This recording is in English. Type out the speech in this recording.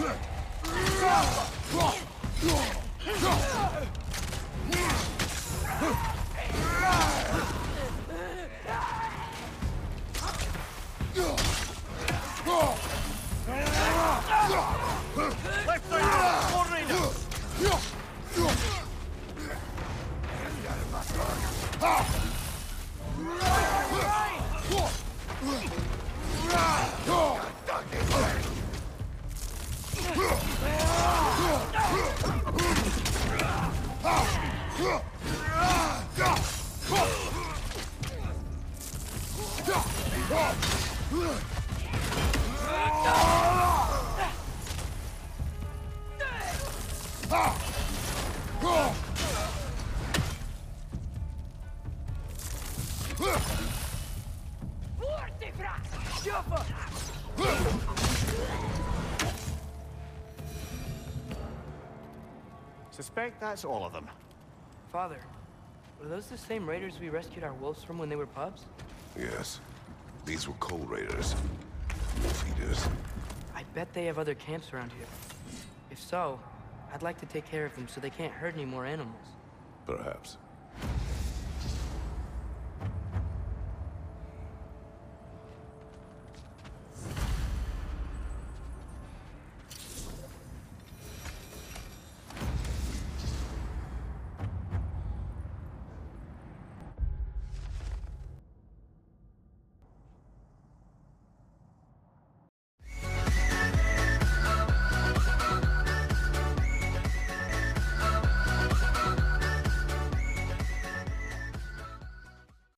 Suspect that's all of them. Father, were those the same raiders we rescued our wolves from when they were pups? Yes. These were cold raiders. Wolf eaters. I bet they have other camps around here. If so, I'd like to take care of them so they can't hurt any more animals. Perhaps.